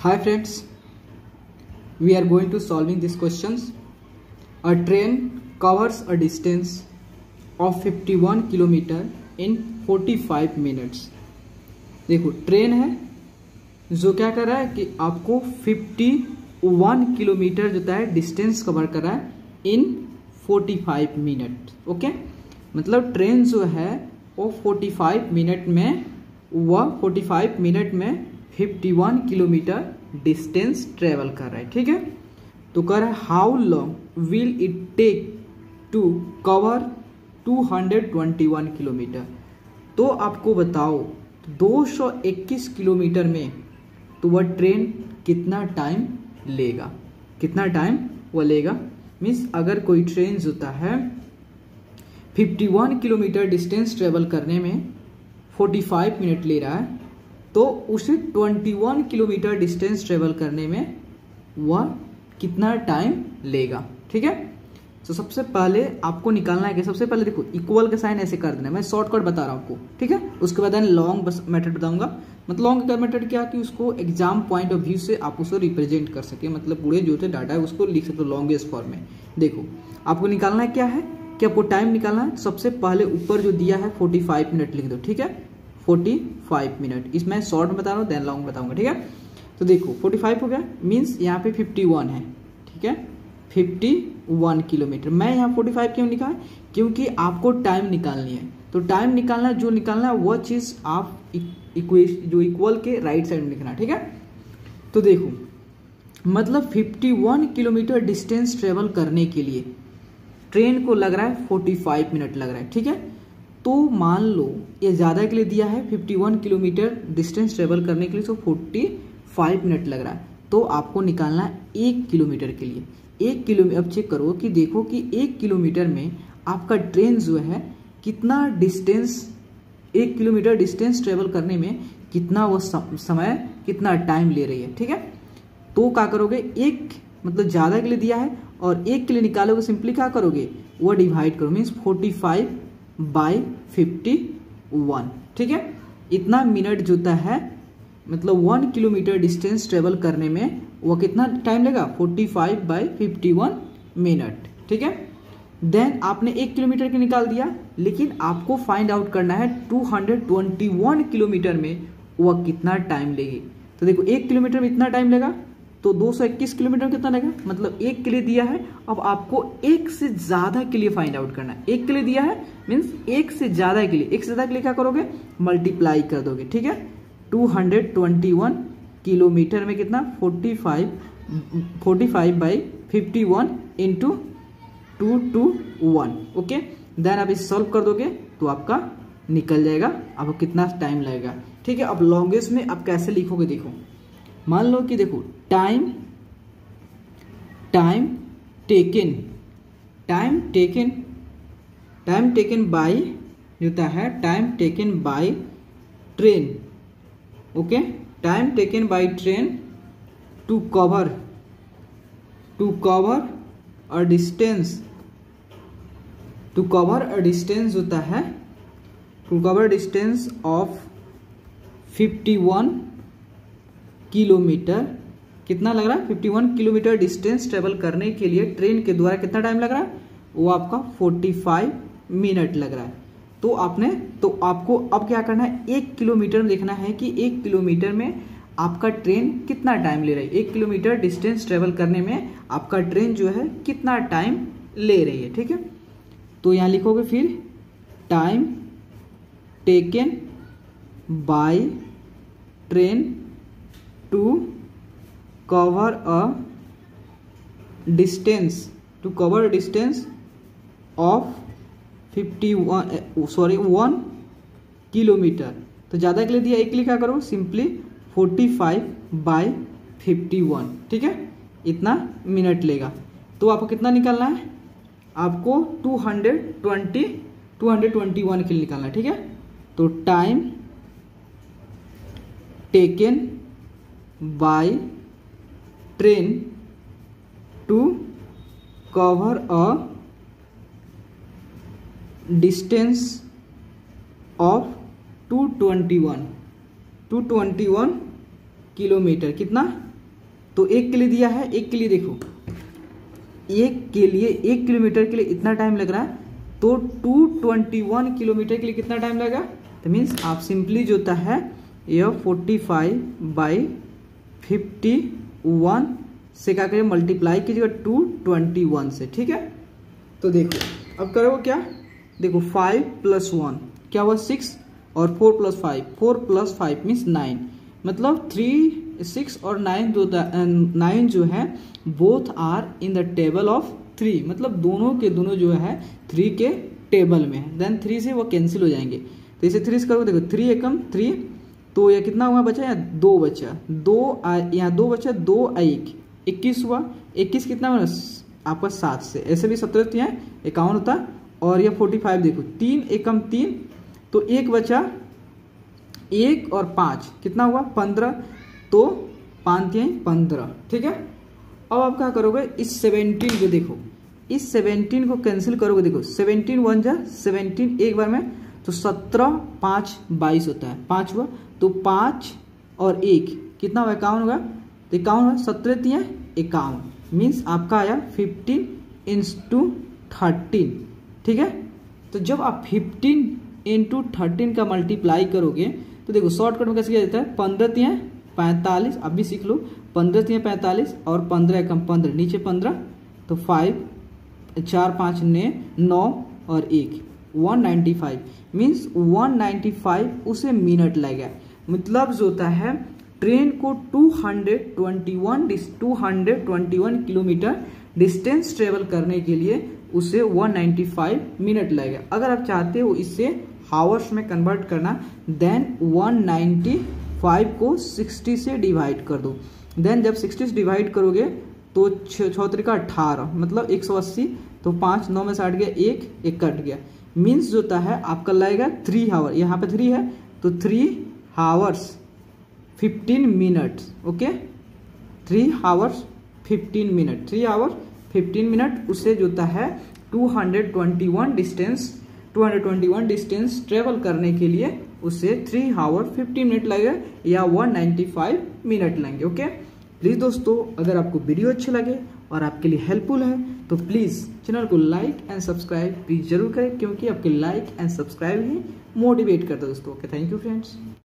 Hi friends, we are going to solving these questions. A train covers a distance of 51 kilometres in 45 minutes. देखो train है जो क्या कर रहा है कि आपको 51 किलोमीटर जो है डिस्टेंस कवर कर रहा है इन 45 मिनट. ओके, मतलब ट्रेन जो है वो 45 मिनट में 51 किलोमीटर डिस्टेंस ट्रेवल कर रहा है. ठीक है, तो कह रहा है how long will it take to cover 221 kilometres. तो आपको बताओ 221 किलोमीटर में तो वह ट्रेन कितना टाइम लेगा. कितना टाइम वह लेगा मीन्स अगर कोई ट्रेन होता है 51 किलोमीटर डिस्टेंस ट्रेवल करने में 45 मिनट ले रहा है तो उसे 21 किलोमीटर डिस्टेंस ट्रेवल करने में वह कितना टाइम लेगा. ठीक है, तो सबसे पहले आपको निकालना है कि सबसे पहले देखो इक्वल का साइन ऐसे कर देना. मैं शॉर्टकट बता रहा हूँ आपको. ठीक है, उसके बाद लॉन्ग बस मेथड बताऊंगा. मतलब लॉन्ग मेथड क्या कि उसको एग्जाम पॉइंट ऑफ व्यू से आप उसको रिप्रेजेंट कर सके, मतलब पूरे जो डाटा है उसको लिख सकते हो लॉन्गेस्ट फॉर्म में. देखो आपको निकालना है क्या है कि आपको टाइम निकालना है. सबसे पहले ऊपर जो दिया है 45 मिनट लिख दो. ठीक है, 45 मिनट. इसमें शॉर्ट में बता रहा हूँ देन लॉन्ग बताऊंगा. ठीक है, तो देखो 45 हो गया मीन्स यहाँ पे 51 है. ठीक है, 51 किलोमीटर. मैं यहाँ 45 क्यों लिखा है क्योंकि आपको टाइम निकालनी है. तो टाइम निकालना जो निकालना है वह चीज आप जो इक्वल के राइट साइड में लिखना. ठीक है, तो देखो मतलब 51 किलोमीटर डिस्टेंस ट्रेवल करने के लिए ट्रेन को लग रहा है 45 मिनट लग रहा है. ठीक है, तो मान लो ये ज्यादा के लिए दिया है 51 किलोमीटर डिस्टेंस ट्रेवल करने के लिए तो 45 मिनट लग रहा है. तो आपको निकालना है 1 किलोमीटर के लिए. 1 किलोमीटर अब चेक करो कि देखो कि 1 किलोमीटर में आपका ट्रेन जो है कितना डिस्टेंस 1 किलोमीटर डिस्टेंस ट्रेवल करने में कितना वो समय कितना टाइम ले रही है. ठीक है, तो क्या करोगे एक मतलब ज्यादा के लिए दिया है और 1 के लिए निकालोगे सिंपली क्या करोगे वो डिवाइड करो मीन्स 45 बाई 51. ठीक है, इतना मिनट जोता है मतलब 1 किलोमीटर डिस्टेंस ट्रेवल करने में वो कितना टाइम लेगा 45 बाई 51 मिनट. ठीक है, देन आपने 1 किलोमीटर के निकाल दिया लेकिन आपको फाइंड आउट करना है 221 किलोमीटर में वह कितना टाइम लेगी. तो देखो 1 किलोमीटर में इतना टाइम लेगा तो 221 किलोमीटर कितना लगेगा मतलब 1 के लिए दिया है. अब आपको 1 से ज्यादा के लिए फाइंड आउट करना है. 1 के लिए दिया है मीन्स 1 से ज्यादा के लिए. 1 से ज्यादा के लिए क्या करोगे मल्टीप्लाई कर दोगे. ठीक है, 221 किलोमीटर में कितना 45 बाई 51 इंटू 221. ओके, देन आप इसे सॉल्व कर दोगे तो आपका निकल जाएगा. आपको कितना टाइम लगेगा. ठीक है, अब लॉन्गेस्ट में आप कैसे लिखोगे देखो. मान लो कि देखो टाइम टेकन बाय होता है time taken by train. Okay, time taken by train to cover a distance होता है to cover distance of 51 kilometres. कितना लग रहा है 51 किलोमीटर डिस्टेंस ट्रेवल करने के लिए ट्रेन के द्वारा कितना टाइम लग रहा है वो आपका 45 मिनट लग रहा है. तो आपको अब क्या करना है 1 किलोमीटर में देखना है कि 1 किलोमीटर में आपका ट्रेन कितना टाइम ले रही है. 1 किलोमीटर डिस्टेंस ट्रेवल करने में आपका ट्रेन जो है कितना टाइम ले रही है. ठीक है, तो यहां लिखोगे फिर time taken by train to cover distance of 1 kilometre. तो ज्यादा के लिए दिया 1 लिखा करो सिंपली 45 बाई 51. ठीक है, इतना मिनट लेगा. तो आपको कितना निकालना है आपको 221 के लिए निकालना है. ठीक है, तो time taken by train to cover a distance of 221 kilometres. कितना तो एक के लिए दिया है, एक के लिए देखो, एक के लिए 1 किलोमीटर के लिए इतना टाइम लग रहा है, तो 221 किलोमीटर के लिए कितना टाइम लगेगा? तो मीन्स आप सिंपली जो होता है यह 45/51 से क्या करें, मल्टीप्लाई कीजिएगा 221 से, ठीक है। तो देखो अब करो क्या, देखो 5 + 1 क्या हुआ 6 और 4 + 5 मीन्स 9, मतलब 3, 6 और 9 जो है both are in the table of 3, मतलब दोनों के दोनों जो है 3 के टेबल में है। देन 3 से वो कैंसिल हो जाएंगे, तो इसे 3 से करो, देखो 3 एकम 3, तो यह कितना हुआ बचा, या 2 बचा, 2 यहाँ 2 बचा, 2 1 21 हुआ, 21 कितना हुआ आपका 7 से, ऐसे भी 17 यहाँ 51 होता, और यह 45 देखो 3 एकम 3, तो 1 बचा, 1 और 5 कितना हुआ 15, तो 5 15, ठीक है। अब आप क्या करोगे, इस 17 को देखो, इस 17 को कैंसिल करोगे, देखो 17 1 जा 17 एक बार में, तो 17 5 22 होता है, 5 हुआ, तो 5 और 1 कितना हुआ 51 होगा, तो 51 हुआ, 17 3 51 मीन्स आपका आया 15 × 13, ठीक है। तो जब आप 15 × 13 का मल्टीप्लाई करोगे, तो देखो शॉर्टकट में कैसे किया जाता है, 15 3 45, अब भी सीख लो, 15 3 45 और 15 एकम 15, नीचे 15, तो 5 4 5 9 और 1 195 मीन्स 195 उसे मिनट लगेगा, मतलब जो होता है ट्रेन को 221 किलोमीटर डिस्टेंस ट्रेवल करने के लिए उसे 195 मिनट लगेगा। अगर आप चाहते हो इससे हावर्स में कन्वर्ट करना, देन 195 को 60 से डिवाइड कर दो, देन जब 60 से डिवाइड करोगे तो 6 का 18, मतलब 180, तो 5 9 में से 8 गया, 1 कट गया, मीन्स जो होता है आपका लगेगा 3 आवर, यहाँ पे 3 है तो 3 hours 15 minutes, okay, 3 hours 15 minute, 3 hour 15 minute, उससे जो होता है 221 डिस्टेंस ट्रेवल करने के लिए उससे 3 आवर 15 मिनट लगेगा या 195 मिनट लेंगे, ओके। प्लीज़ दोस्तों, अगर आपको वीडियो अच्छा लगे और आपके लिए हेल्पफुल है तो प्लीज़ चैनल को लाइक एंड सब्सक्राइब प्लीज़ जरूर करें, क्योंकि आपके लाइक एंड सब्सक्राइब ही मोटिवेट करता है दोस्तों। Okay, thank you friends.